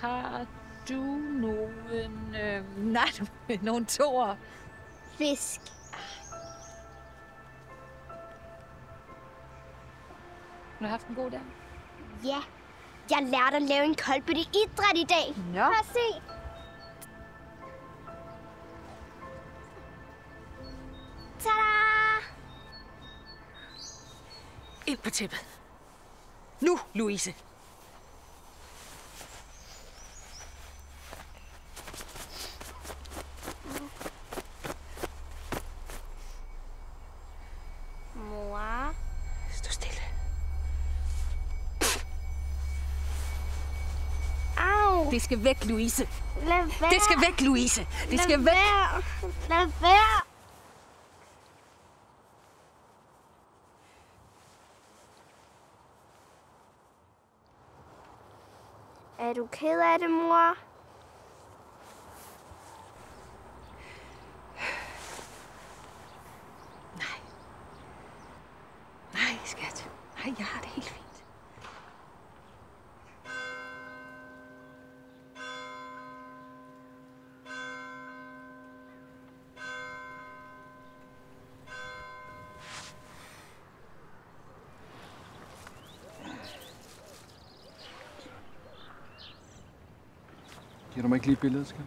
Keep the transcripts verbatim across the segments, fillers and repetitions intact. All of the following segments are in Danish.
Har du nogen... Øh, nej, nogen toer? Fisk. Har du haft en god dag? Ja. Jeg lærte at lave en koldbøtte idræt i dag. Nå. Prøv at se. Tada! Ind på tæppet. Nu, Louise. Mor. Stå stille. Au. Det skal væk, Louise. Lad være. Det skal væk, Louise. Det skal Lad væk. være. Lad være. Er du ked af det, mor? Nej. Nej, skat. Nej, jeg har det helt fint. Giver du mig ikke lige et billede, skat?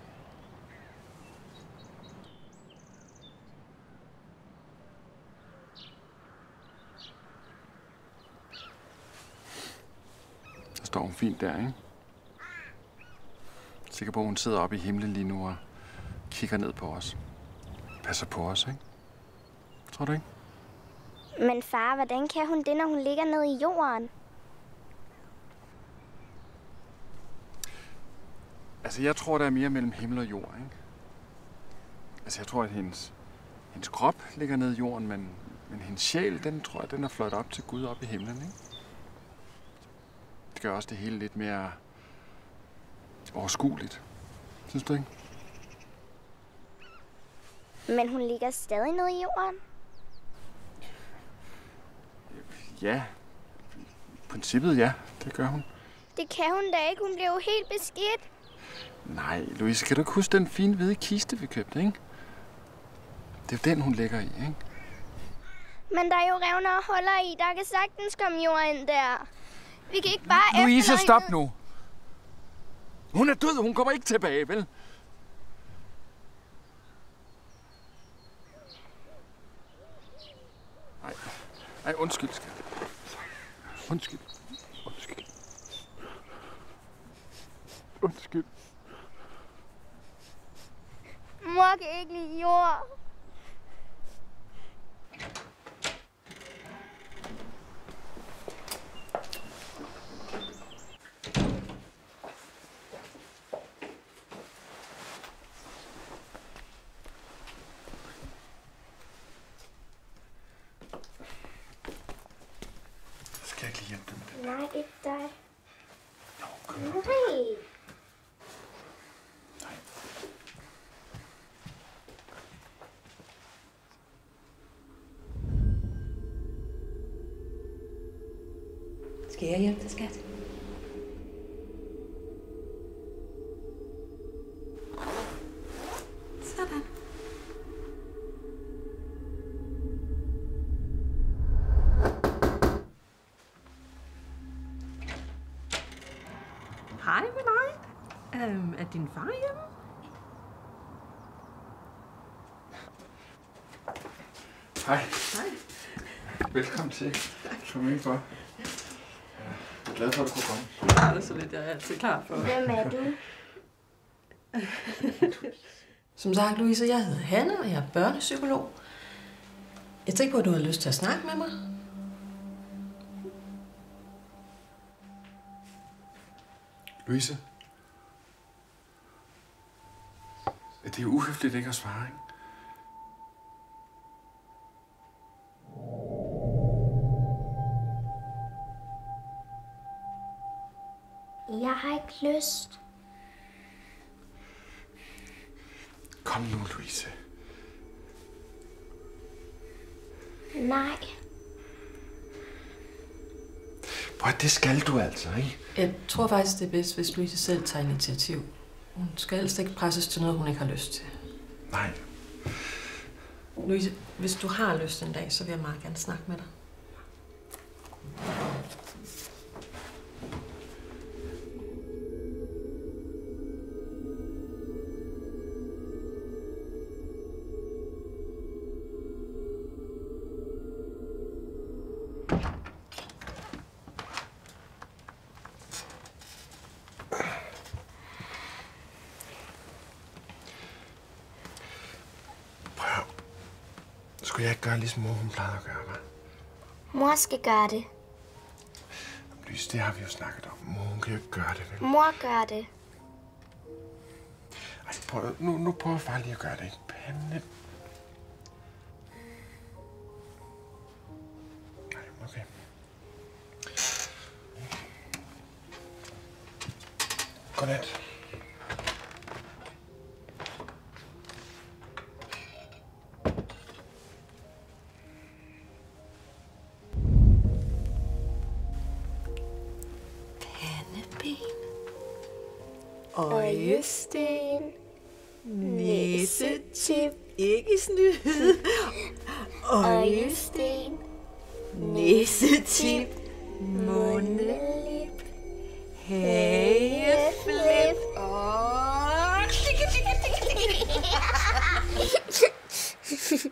Der står hun fint der, ikke? Sikker på, at hun sidder oppe i himlen lige nu og kigger ned på os. Passer på os, ikke? Tror du ikke? Men far, hvordan kan hun det, når hun ligger nede i jorden? Altså, jeg tror, der er mere mellem himmel og jord, ikke? Altså, jeg tror, at hendes, hendes krop ligger nede i jorden, men, men hendes sjæl, den tror jeg, den er fløjt op til Gud op i himlen, ikke? Det gør også det hele lidt mere overskueligt. Synes du ikke? Men hun ligger stadig nede i jorden. Ja. I princippet, ja. Det gør hun. Det kan hun da ikke. Hun bliver jo helt beskidt. Nej, Louise, kan du ikke huske den fine hvide kiste, vi købte, ikke? Det er jo den, hun ligger i, ikke? Men der er jo revner og huller i. Der kan sagtens komme jord ind der. Vi kan ikke bare Louise, efterlade stop hende. nu! Hun er død, hun kommer ikke tilbage, vel? Nej, nej, undskyld, skat. Undskyld. Undskyld. Undskyld. Mor kan ikke lide jord. Skal jeg ikke lige hjælpe dig med det? Nej, ikke dig. Jo, kom nu. Nej. Nej. Skal jeg hjælpe dig, skat? Sådan. Hej med dig. Øhm, er din far hjemme? Hej. Hej. Velkommen til. Kom ind for. Jeg er glad for, at du kunne komme. Ja, det er så lidt, jeg er altid klar for. Hvem er du? Som sagt, Louise, jeg hedder Hanne, og jeg er børnepsykolog. Jeg tænker på, at du har lyst til at snakke med mig. Louise? Det er jo uhøfligt ikke at svare, ikke? Jeg har ikke lyst. Kom nu, Louise. Nej. Prøv, det skal du altså, ikke? Jeg tror faktisk, det er bedst, hvis Louise selv tager initiativ. Hun skal helst ikke presses til noget, hun ikke har lyst til. Nej. Louise, hvis du har lyst en dag, så vil jeg meget gerne snakke med dig. Skulle jeg ikke gøre, ligesom mor hun plejede at gøre, hva'? Mor skal gøre det. Lys, det har vi jo snakket om. Mor, hun kan jo ikke gøre det, vel? Mor gør det. Ej, prøv, nu, nu prøver far lige at gøre det, ikke? Pande. Nej, okay. Godnat. Øjesten, næsetip, ikke snyd. Øjesten, næsetip, mundelip, hageflip og klikke, klikke, klikke, klikke.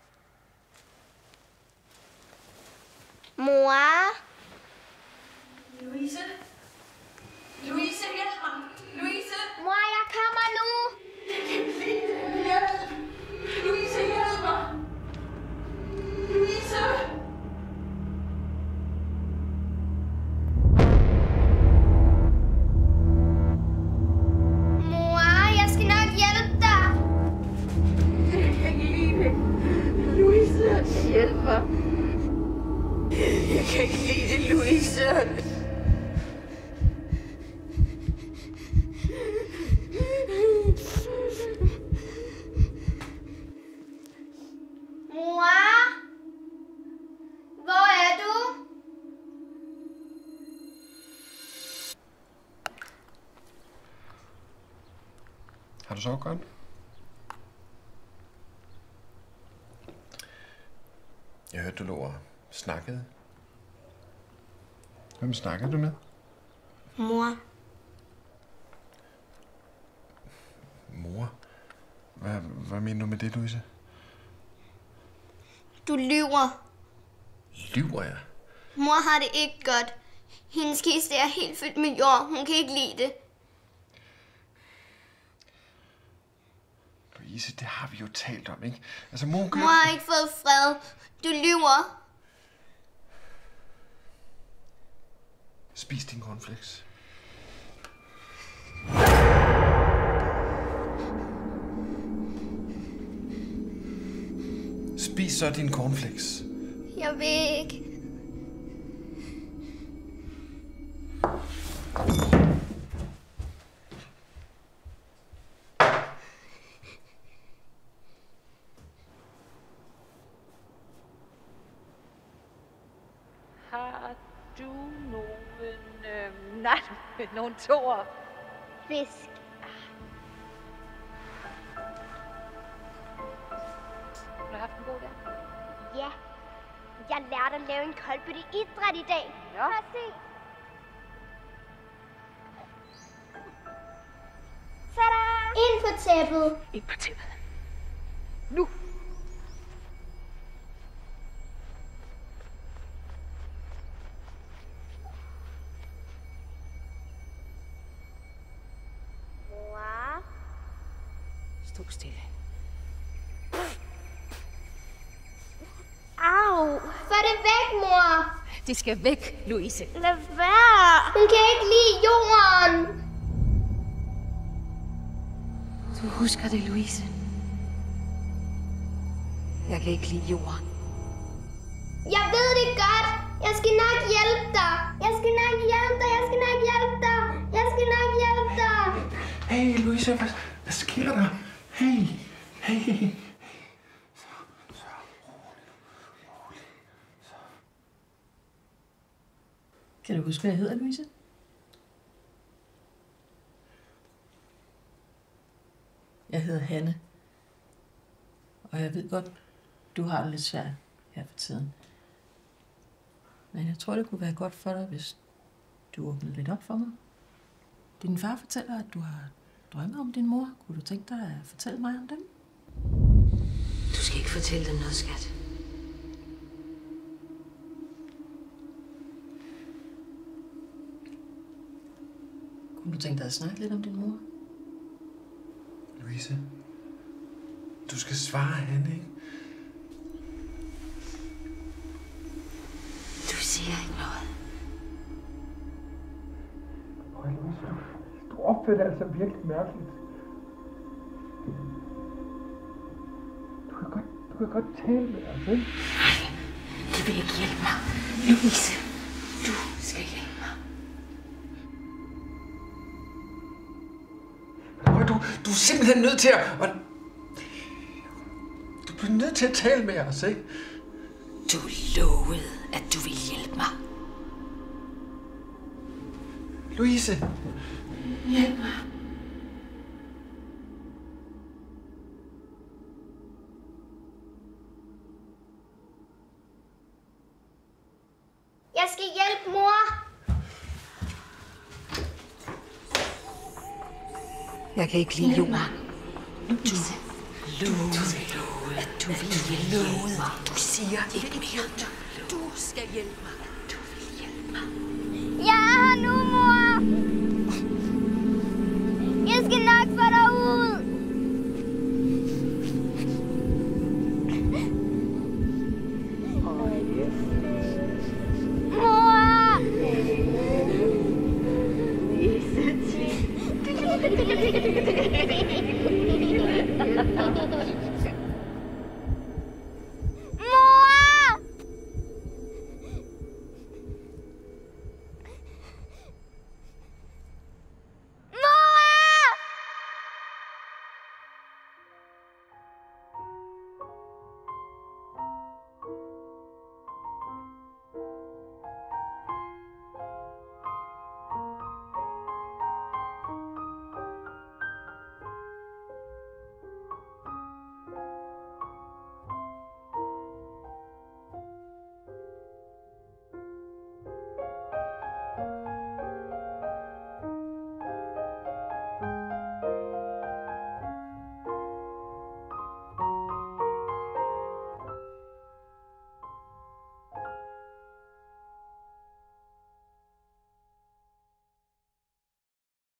Mor? Louise? Louise, hjælp mig! Louise! Mor, jeg kommer nu! Hjælp! Louise, hjælp mig! Louise! Mor, jeg skal nok hjælpe dig! Jeg kan ikke lide det. Louise, hjælp mig! Jeg kan ikke lide det, Louise! Har du sovet godt? Jeg hørte, du lå og snakkede. Hvem snakkede du med? Mor. Mor? Hvad, hvad mener du med det, Louise? Du lyver. Lyver jeg? Mor har det ikke godt. Hendes kiste er helt fyldt med jord. Hun kan ikke lide det. Louise, det har vi jo talt om, ikke? Altså, mor kan... Mor har ikke fået fred. Du lyver. Spis din cornflakes. Spis så din cornflakes. Jeg vil ikke. Har du nogen... Øh, nej, nogen toer? Fisk. Har du haft en god dag? Ja. Jeg lærte at lave en koldbøtte idræt i dag. Ja. Prøv at se. Tada! Ind på tæppet. Ind på tæppet. Nu! Mor. Stå stille. Au! Få det væk, mor! Det skal væk, Louise. Lad være! Hun kan ikke lide jorden! Du husker det, Louise. Jeg kan ikke lide jorden. Jeg ved det godt! Jeg skal nok hjælpe dig! Jeg skal nok hjælpe dig! Jeg skal nok hjælpe dig! Jeg skal nok hjælpe dig! Hey, Louise, hvad, hvad sker der? Hey, hey. Kan du huske, hvad jeg hedder, Louise? Jeg hedder Hanne. Og jeg ved godt, du har det lidt svært her for tiden. Men jeg tror, det kunne være godt for dig, hvis du åbnede lidt op for mig. Din far fortæller, at du har drømme om din mor. Kunne du tænke dig at fortælle mig om dem? Du skal ikke fortælle dem noget, skat. Kunne du tænke dig at snakke lidt om din mor? Louise, du skal svare Hanne, ikke? Du siger ikke noget. Øj, Louise, du, du opfører det altså virkelig mærkeligt. Du kan godt, du kan godt tale med os, ikke? Nej, det vil ikke hjælpe mig. Louise, du skal hjælpe mig. Øj, du, du er simpelthen nødt til at... at... Du bliver nødt til at tale med os, ikke? Du lovede, at du ville hjælpe mig. Louise! Hjælp mig. Jeg skal hjælpe mor. Jeg kan ikke lide jorden. Du lovede, at du ville hjælpe mig. Du siger ikke mere. Du skal hjælpe mig.